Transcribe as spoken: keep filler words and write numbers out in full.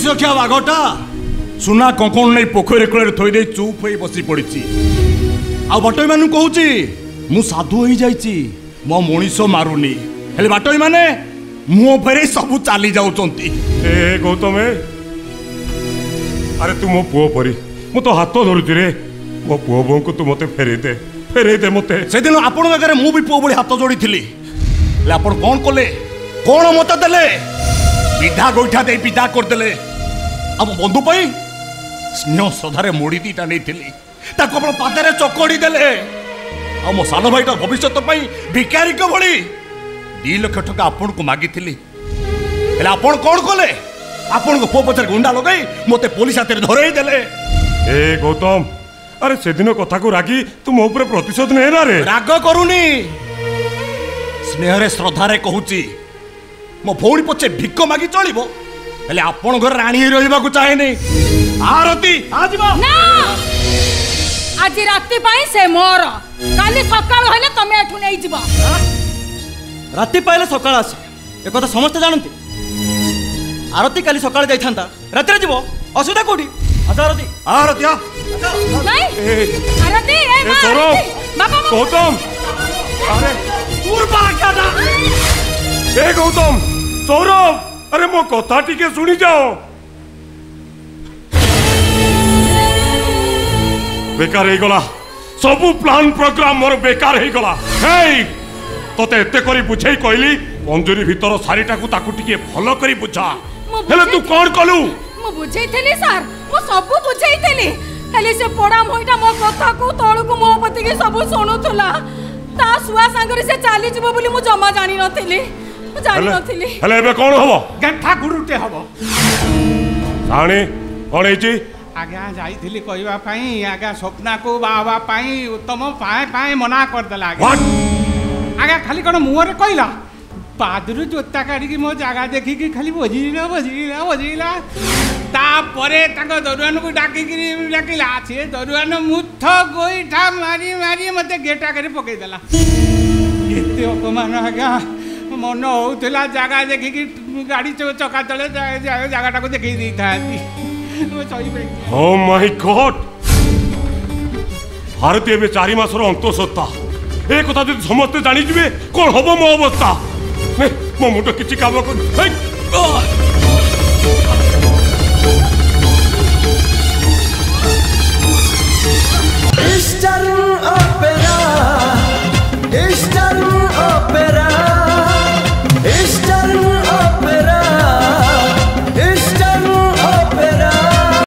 रक्षा बाघटा सुना कंकण नहीं पोखरी कूल थोदे चुप हो बसी पड़ी आ बटई मान कहूँ मु साधु हो जाइए मो मनीष मारुनी हेले बाटई माने मुह फेरे सब चली जाऊँगी। गौतम अरे तू मो पुओ परी मु तो हाथ धरुची रे मो पुओ बो को तू मते फेरे दे फेरे दे मते से दिन आपण आगे मु भी पुओ भली हाथ जोड़ी थी आपण कौन कले कौन मत देले विधा गोईठा दे विदा करदे आम बंधु पाई स्नेह श्रद्धारे मोड़ी दीटा नहीं अपन पादे चकड़ी देले आ मो सान भाईटा भविष्य भिकारी भली दी लक्ष टका आपण को मागी आपण कौन कले आपण को पुओ पछरे गुंडा लगाई मते पुलिस हाथ धरई देले। ए गौतम अरे से दिन कथा को रागी तू मो ऊपर प्रतिशोध ने ना रे राग करूनी स्नेह श्रद्धारे कहूची मो भौणी पछे भिक मागी चलिबो हेले आपण घर राणी रहिबा को चाहे नहीं आरती आज ना आज राती पाई से मोर काली सकाळ होले तमे एठु नै जिवो राती पाइले सकाळ आसे ए कथा समस्त जानती आरती काली सकाळ जाइथांता राती रे जिवो असुविधा कोठी आजा आरती आरती आ नहीं आरती ए मां सौरभ बाबा गौतम अरे दूर पा क्या ना ए गौतम सौरभ अरे मो कथा टिके सुनी जाओ बेकार हो गला सबू प्लान प्रोग्राम मोर बेकार हो गला हे तोते एते करी बुझाई कहली पंजरी भीतर सारीटा को ताकू टिके भलो करी बुझा हेले तू कोन कलु मु बुझाइथली सर मु सब बुझाइथली हेले से पोड़ा मोइटा मो कथा को तळु को मो पति के सब सुनुथुला ता सुआ संगरे से चाली जीवो बोली मु जमा जानि नथिली मु जानि नथिली हेले एबे कोन हबो गंठा गुरुटे हबो साणी कोन हेची आज्ञा जाइथिली कहवा पाई आज्ञा स्वप्ना को बाबा पाई उत्तम पाए पाए मना कर देला आज्ञा खाली कोन मुहरे कहला पादरू जोता काढ़ी मो जगह देखिकी खाली बजीला बजीला बजीला तापरे ताको दरुआन को डाकिकी डाकिला से दरुआन मुथ गोईठा मारी मारी मते गेटा करी पकई देला एते अपमान आज्ञा मन होउतला जगह देखिकी गाड़ी चका तले जगहटा को देखई दी थाती ओ माय गॉड भारतीय में चारि मासर अंतसत्ता ए कथा जदि समस्त जानी जिवे कोन हबो मो अवस्था मो मुंड किछि काम कर Eastern Opera Eastern Opera